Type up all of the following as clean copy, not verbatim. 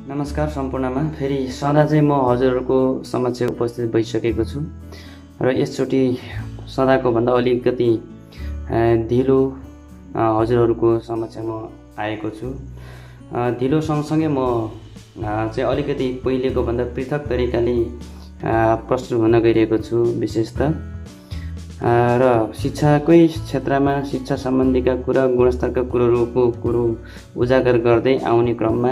नमस्कार सम्पूर्णमा फेरि सदा चाहिँ म हजुरहरूको समक्ष उपस्थित भइसकेको छु र यसचोटि सदाको भन्दा अलिकति ढिलो हजुरहरूको समक्ष म आएको छु। ढिलो सँगसँगै म चाहिँ अलिकति पहिलेको भन्दा पृथक तरिकाले प्रस्तुत हुन गइरहेको छु। विशेषतः र शिक्षाकै क्षेत्रमा शिक्षा सम्बन्धीका कुरा, गुणस्तरका कुरो उजागर गर्दै आउने क्रममा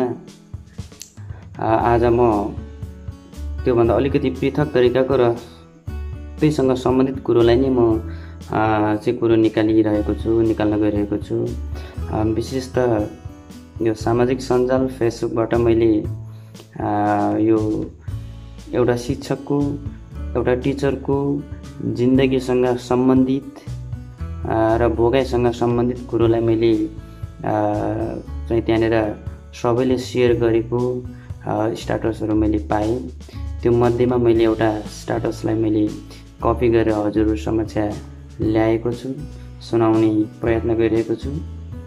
आज म त्योभन्दा अलिकति पृथक तरिकाको र त्यहीसँग सम्बन्धित कुरोलाई नै म चाहिँ कुरो निकाल्न गइरहेको छु। विशेषतः यो सामाजिक सञ्जाल फेसबुकबाट मैले यो एउटा शिक्षकको, एउटा टिचरको जिन्दगीसँग सम्बन्धित र भोगाइसँग सम्बन्धित कुरोलाई मैले चाहिँ त्यहाँनिर सबैले सेयर गरेको स्ट्याटसहरू मैले पाएँ। त्यो मध्येमा मैले एउटा स्ट्याटसलाई मैले कपी गरेर हजुरहरू समक्ष ल्याएको छु, सुनाउने प्रयत्न गरिरहेको छु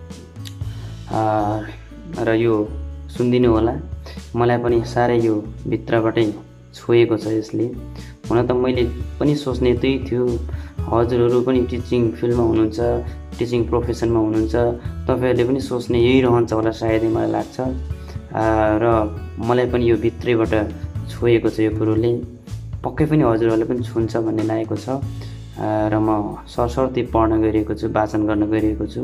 र यो सुनिदिनु होला। मलाई पनि साह्रै यो भित्रबाटै छोएको छ यसले। हुन त मैले पनि सोच्ने त्यही थियो, हजुरहरू पनि टिचिङ फिल्डमा हुनुहुन्छ, टिचिङ प्रोफेसनमा हुनुहुन्छ, तपाईँहरूले पनि सोच्ने यही रहन्छ होला सायदै मलाई लाग्छ। र मलाई पनि यो भित्रैबाट छोएको छ यो कुरोले। पक्कै पनि हजुरहरूले पनि छुन्छ भन्ने लागेको छ र म सरसर्ती पढ्न गइरहेको छु, वाचन गर्न गइरहेको छु।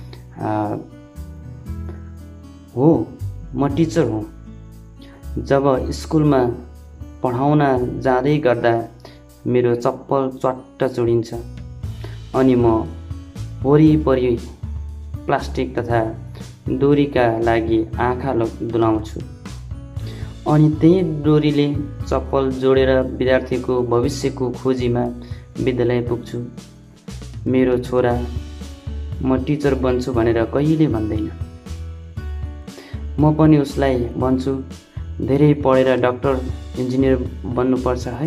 हो, म टिचर हुँ। जब स्कुलमा पढाउन जाँदै गर्दा मेरो चप्पल च्वाट्ट चुडिन्छ अनि म वरिपरि प्लास्टिक तथा डोरीका लागि आँखा दुलाउँछु अनि त्यही डोरीले चप्पल जोडेर विद्यार्थीको भविष्यको खोजीमा विद्यालय पुग्छु। मेरो छोरा म टिचर बन्छु भनेर कहिले भन्दैन। म पनि उसलाई भन्छु धेरै पढेर डाक्टर, इन्जिनियर बन्नुपर्छ है।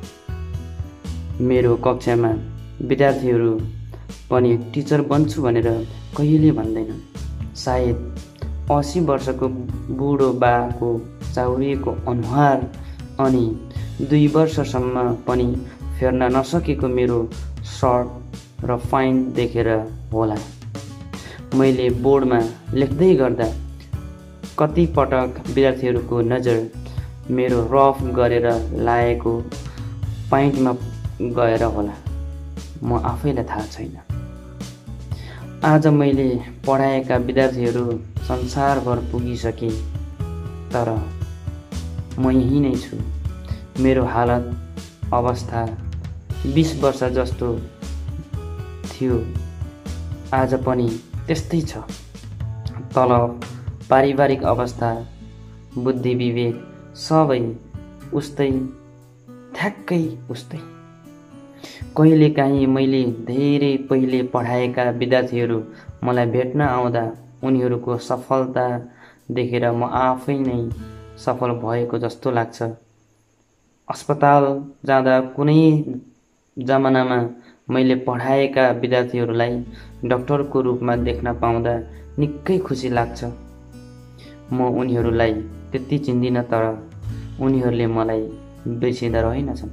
मेरो कक्षामा विद्यार्थीहरू पनि टिचर बन्छु भनेर कहिले भन्दैन। सायद 80 वर्षको बुढो बाको चाउरिएको अनुहार अनि 2 वर्षसम्म पनि फेर्न नसकेको मेरो सर्ट र फाइन देखेर होला। मैले बोर्डमा लेख्दै गर्दा कतिपटक विद्यार्थीहरूको नजर मेरो रफ गरेर लाएको पाइन्टमा गएर होला, म आफैलाई थाहा छैन। आज मैले पढाएका विद्यार्थीहरू संसारभर पुगिसके, तर म यहीँ नै छु। मेरो हालत अवस्था 20 वर्ष जस्तो थियो, आज पनि त्यस्तै छ। तलब, पारिवारिक अवस्था, बुद्धि विवेक सबै उस्तै, ठ्याक्कै उस्तै। कहिलेकाहीँ मैले धेरै पहिले पढाएका विद्यार्थीहरू मलाई भेट्न आउँदा उनीहरूको सफलता देखेर म आफै नै सफल भएको जस्तो लाग्छ। अस्पताल जाँदा कुनै जमानामा मैले पढाएका विद्यार्थीहरूलाई डाक्टरको रूपमा देख्न पाउँदा निकै खुसी लाग्छ। म उनीहरूलाई त्यति चिन्दिनँ, तर उनीहरूले मलाई बिर्सिँदा रहेनछन्।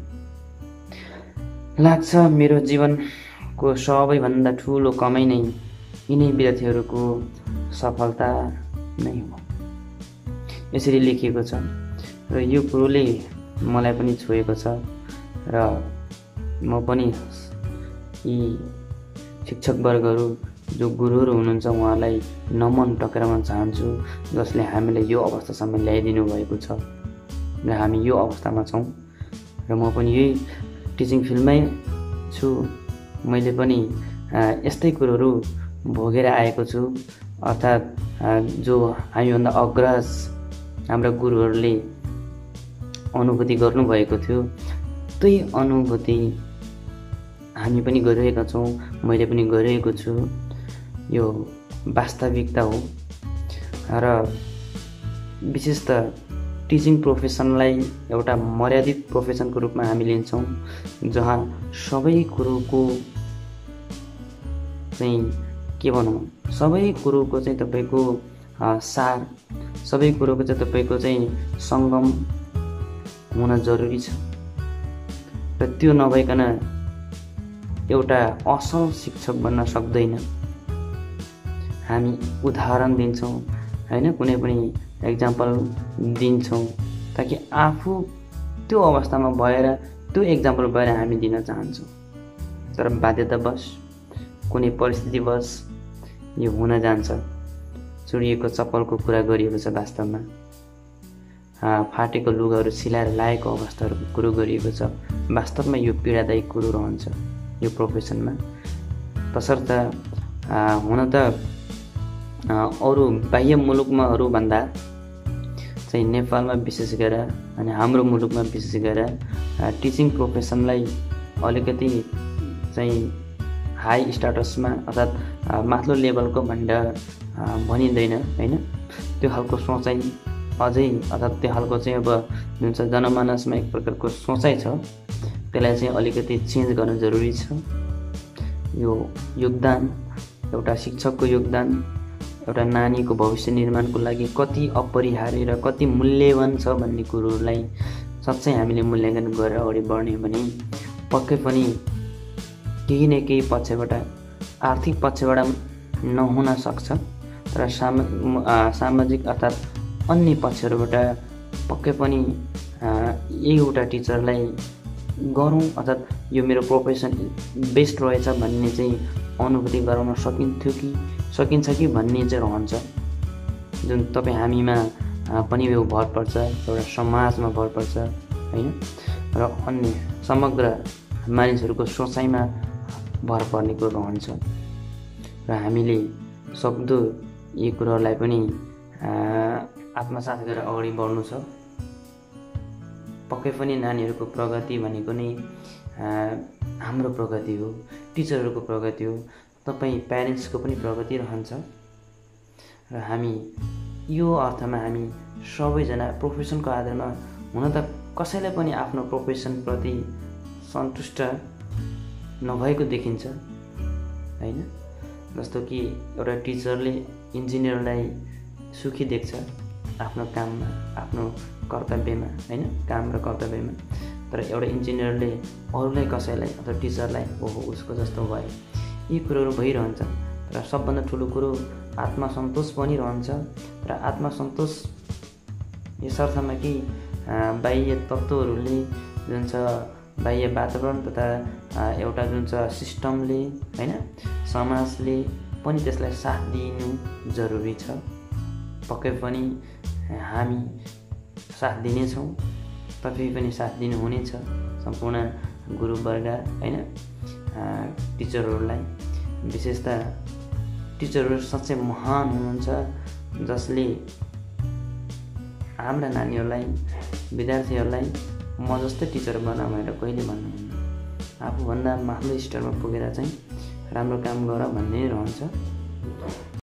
लाग्छ मेरो जीवनको सबैभन्दा ठुलो कमाइ नै यिनै विद्यार्थीहरूको सफलता नै हो। यसरी लेखिएको छ र यो कुरोले मलाई पनि छोएको छ र म पनि यी शिक्षकवर्गहरू जो गुरुहरू हुनुहुन्छ उहाँलाई नमन टक्राउन चाहन्छु, जसले हामीलाई यो अवस्थासम्म ल्याइदिनु भएको छ र हामी यो अवस्थामा छौँ। र म पनि यही टिचिङ फिल्डमै छु। मैले पनि यस्तै कुरोहरू भोगेर आएको छु। अर्थात् जो हामीभन्दा अग्रज हाम्रा गुरुहरूले अनुभूति गर्नुभएको थियो, त्यही अनुभूति हामी पनि गरिरहेका छौँ, मैले पनि गरिरहेको छु। यो वास्तविकता हो र विशेषतः टिचिङ प्रोफेसनलाई एउटा मर्यादित प्रोफेसनको रूपमा हामी लिन्छौँ, जहाँ सबै कुरोको चाहिँ के भनौँ, सबै कुरोको चाहिँ तपाईँको सार सबै कुरोको चाहिँ तपाईँको चाहिँ सङ्गम हुन जरुरी छ र त्यो नभइकन एउटा असल शिक्षक बन्न सक्दैन। हामी उदाहरण दिन्छौँ होइन, कुनै पनि एक्जाम्पल दिन्छौँ ताकि आफू त्यो अवस्थामा भएर त्यो एक्जाम्पल भएर हामी दिन चाहन्छौँ। तर बाध्यतावश कुनै परिस्थितिवश यो हुन जान्छ। चुडिएको चप्पलको कुरा गरिएको छ, वास्तवमा फाटेको लुगाहरू सिलाएर लाएको अवस्थाहरूको कुरो गरिएको छ। वास्तवमा यो पीडादायी कुरो रहन्छ यो प्रोफेसनमा। तसर्थ हुन त अरू बाह्य मुलुकमाहरू भन्दा चाहिँ नेपालमा विशेष गरेर अनि हाम्रो मुलुकमा विशेष गरेर टिचिङ प्रोफेसनलाई अलिकति चाहिँ हाई स्टाटसमा अर्थात् माथिल्लो लेभलको भनेर भनिँदैन होइन। त्यो खालको सोचाइ अझै अर्थात् त्यो खालको चाहिँ अब जुन चाहिँ जनमानसमा एक प्रकारको सोचाइ छ त्यसलाई चाहिँ अलिकति चेन्ज गर्न जरुरी छ। यो योगदान एउटा शिक्षकको योगदान एउटा नानीको भविष्य निर्माणको लागि कति अपरिहार्य र कति मूल्यवान छ भन्ने कुरोलाई साँच्चै हामीले मूल्याङ्कन गरेर अगाडि बढ्ने भने पक्कै पनि केही न केही पक्षबाट आर्थिक पक्षबाट नहुन सक्छ, तर सामाजिक अर्थात् अन्य पक्षहरूबाट पक्कै पनि एउटा टिचरलाई गरौँ अर्थात् यो मेरो प्रोफेसन बेस्ट रहेछ भन्ने चाहिँ अनुभूति गराउन सकिन्छ कि भन्ने चाहिँ रहन्छ। जुन तपाईँ हामीमा पनि यो भर पर्छ, एउटा समाजमा भर पर्छ होइन, र अन्य समग्र मानिसहरूको सोचाइमा भर पर्ने कुरो रहन्छ। र हामीले सक्दो यी कुरोहरूलाई पनि आत्मसात गरेर अगाडि बढ्नु छ। पक्कै पनि नानीहरूको प्रगति भनेको नै हाम्रो प्रगति हो, टिचरहरूको प्रगति हो, तपाईँ प्यारेन्ट्सको पनि प्रगति रहन्छ। र हामी यो अर्थमा हामी सबैजना प्रोफेसनको आधारमा हुन त कसैलाई पनि आफ्नो प्रोफेसनप्रति सन्तुष्ट नभएको देखिन्छ होइन। जस्तो कि एउटा टिचरले इन्जिनियरलाई सुखी देख्छ आफ्नो काममा, आफ्नो कर्तव्यमा होइन, काम र कर्तव्यमा। तर एउटा इन्जिनियरले अरूलाई कसैलाई अथवा टिचरलाई ओहो उसको जस्तो भयो, यी कुरोहरू भइरहन्छ। र सबभन्दा ठुलो कुरो आत्मसन्तोष पनि रहन्छ। र आत्मसन्तोष यसर्थमा कि बाह्य तत्त्वहरूले जुन छ बाह्य वातावरण तथा एउटा जुन छ सिस्टमले होइन, समाजले पनि त्यसलाई साथ दिनु जरुरी छ। पक्कै पनि हामी साथ दिनेछौँ, तपाईँ पनि साथ दिनुहुनेछ, सम्पूर्ण गुरुवर्ग होइन, टिचरहरूलाई। विशेषतः टिचरहरू साँच्चै महान हुनुहुन्छ जसले हाम्रा नानीहरूलाई विद्यार्थीहरूलाई म जस्तै टिचर बना भनेर कहिले भन्नुहुन्न। आफूभन्दा माथिल्लो स्तरमा पुगेर चाहिँ राम्रो काम गर भन्ने रहन्छ।